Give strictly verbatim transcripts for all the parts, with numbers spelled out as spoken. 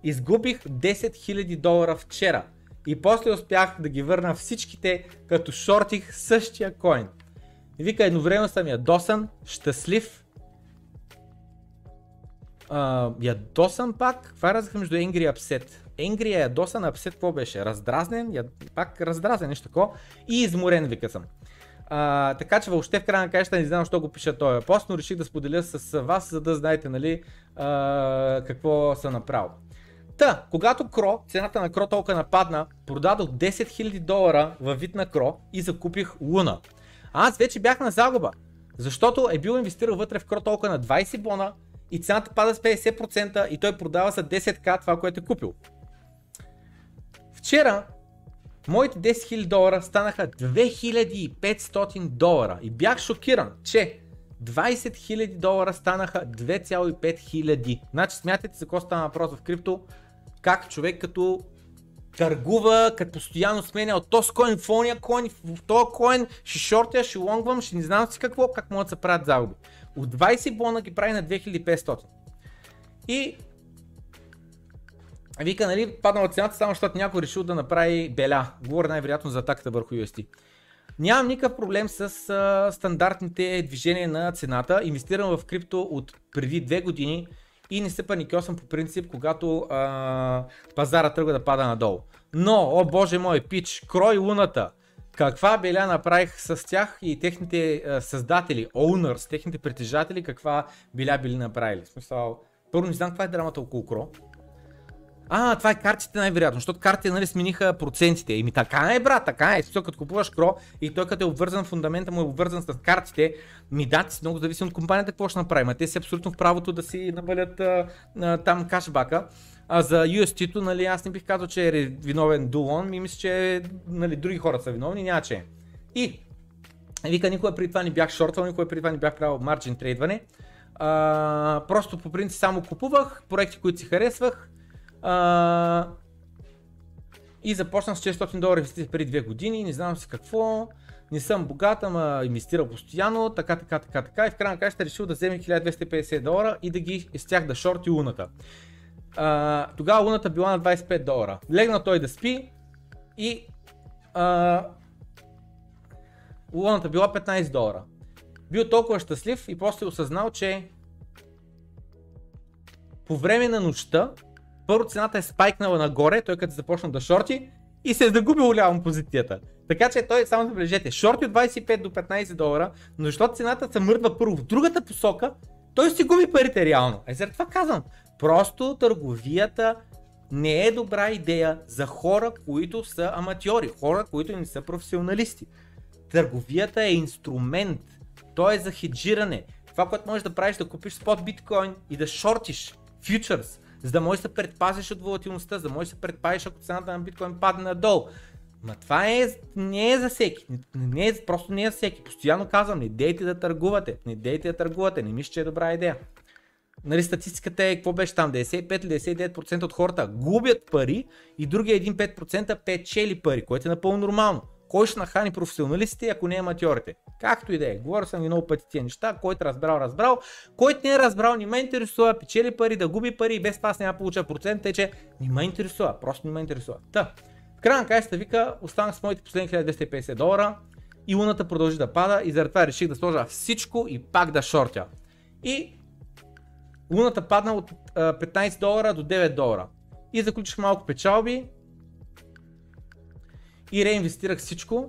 Изгубих десет хиляди долара вчера и после успях да ги върна всичките, като шортих същия коин. И вика, едновременно съм ядосан, щастлив, uh, ядосан пак, каква е разлика между angry и upset? Angry е ядосан, а upset какво беше? Раздразнен, яд... пак раздразнен, нещо такова и изморен, вика съм. Uh, така че въобще в края на краищата не знам защо го пиша този пост, но реших да споделя с вас, за да знаете, нали, uh, какво съм направил. Та, когато Кро, цената на Кро толкова нападна, продадох десет хиляди долара във вид на Кро и закупих Луна. Аз вече бях на загуба, защото е бил инвестирал вътре в Кро толкова на двайсет бона и цената пада с петдесет процента и той продава за десет хиляди това, което е купил. Вчера моите десет хиляди долара станаха две хиляди и петстотин долара и бях шокиран, че двайсет хиляди долара станаха две цяло и пет хиляди. Значи смятайте за какво стана въпрос в крипто, как човек като търгува, като постоянно сменя от този коин в ония коин, в този коин, ще шортя, ще лонгвам, ще не знам си какво, как могат да се правят загуби. От двайсет бона ги прави на две хиляди и петстотин. И вика, нали, паднала цената само защото някой решил да направи беля. Говоря най-вероятно за атаката върху ю ес ди. Нямам никакъв проблем с а, стандартните движения на цената. Инвестирам в крипто от преди две години и не се паникьосвам по принцип, когато а, пазара тръгва да пада надолу. Но, о боже мой, пич, Крой Луната, каква беля направих с тях и техните а, създатели, owners, техните притежатели, каква беля били направили. В смисъл, първо не знам каква е драмата около Кро. А, това е картите най-вероятно, защото картите, нали, смениха процентите. И ми така е, брат, така е. Смисъл, като купуваш Кро и той като е обвързан, фундамента му е обвързан с картите, ми дати си много зависи от компанията какво ще направим. А те си абсолютно в правото да си намалят а, а, там кашбака. А за ю ес ди-то, нали, аз не бих казал, че е виновен Дулон, ми мисля, че, нали, други хора са виновни, няма че. И вика, никога преди това не бях шортвал, никога преди това не бях правил марджин трейдване. А, просто по принцип само купувах проекти, които си харесвах. Uh, и започнах с четиристотин долара инвестиции преди две години, не знам си какво, не съм богат, ама инвестирал постоянно, така, така, така, така и в края на краищата решил да вземе хиляда двеста и петдесет долара и да ги с тях да шорти Луната. Uh, тогава Луната била на двайсет и пет долара. Легна той да спи и uh, Луната била петнайсет долара. Бил толкова щастлив и после осъзнал, че по време на нощта първо цената е спайкнала нагоре, той като започна да шорти и се е загубил ляво позицията. Така че той, само забележете, шорти от двайсет и пет до петнайсет долара, но защото цената се мърдва първо в другата посока, той си губи парите реално. Е, заради това казвам, просто търговията не е добра идея за хора, които са аматьори, хора, които не са професионалисти. Търговията е инструмент, то е за хеджиране. Това, което можеш да правиш, да купиш спот биткоин и да шортиш фьючерс, за да можеш да се предпазиш от волатилността, за да можеш да се предпазиш, ако цената на биткоин падне надолу. Ма това е, не е за всеки, не е, просто не е за всеки. Постоянно казвам, не дейте да търгувате, не дейте да търгувате, не мисля, че е добра идея. Нали, статистиката е, какво беше там, деветдесет и пет или деветдесет и девет процента от хората губят пари и другия един пет процента печели пари, което е напълно нормално. Кой ще нахани професионалистите, ако не аматьорите? Както и да е, говоря съм ви много пъти тия неща, който разбрал, разбрал, който не е разбрал, не ме интересува, печели пари, да губи пари, без това няма получа процент, тъй че не ме интересува, просто не ме интересува. Та, в края на краищата вика, останах с моите последни хиляда двеста и петдесет долара и Луната продължи да пада и заради това реших да сложа всичко и пак да шортя. И Луната падна от петнайсет долара до девет долара и заключих малко печалби и реинвестирах всичко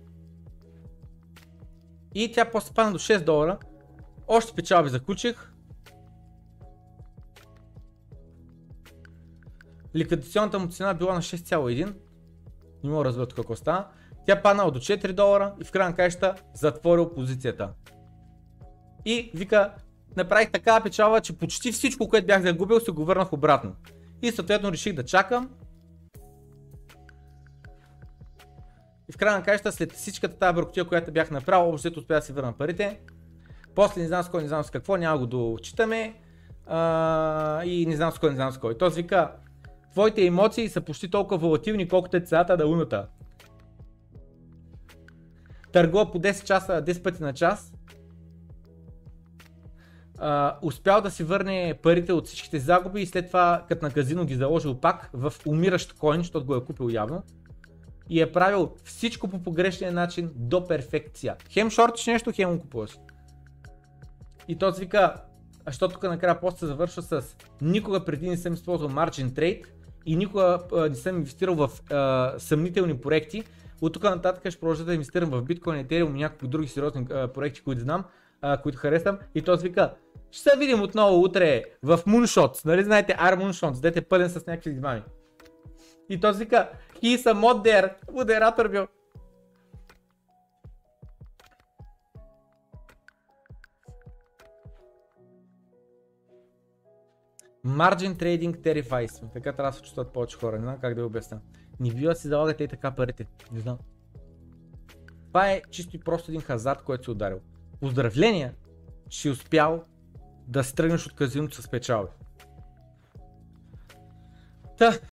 и тя после падна до шест долара, още печалби заключих, ликвидационната му цена била на шест цяло и едно, не мога да разбера какво стана, тя паднала до четири долара и в края на краищата затворил позицията. И вика, направих такава печалба, че почти всичко, което бях загубил, се го върнах обратно. И съответно реших да чакам. И в края на краищата, след всичката тази бъркотия, която бях направил, общо успя да си върна парите. После не знам с кой, не знам с какво, няма го дочитаме. А, и не знам с кой, не знам с кой. Този вика, твоите емоции са почти толкова волатилни, колкото е цената на Луната. Търгува по десет часа, десет пъти на час. Uh, успял да си върне парите от всичките загуби и след това като на казино ги заложил пак в умиращ коин, защото го е купил явно. И е правил всичко по погрешния начин до перфекция. Хем шортиш нещо, хем го купуваш. И този вика, защото тук накрая пост се завършва с никога преди не съм използвал margin trade и никога а, не съм инвестирал в а, съмнителни проекти. От тук нататък ще продължа да инвестирам в биткоин, етериум и някакви други сериозни а, проекти, които знам, а, които харесвам. И този вика, ще се видим отново утре в Moonshots, нали знаете R Moonshots, дете пълен с някакви измами. И този вика, he is a mod there, модератор бил. Margin trading terrifies me. Така трябва да се чувстват повече хора, не знам как да ви обясня. Не бива да си залагате и така парите, не знам. Това е чисто и просто един хазард, който си ударил. Поздравления, че си успял да стръгнеш от казиното с печалби. Та.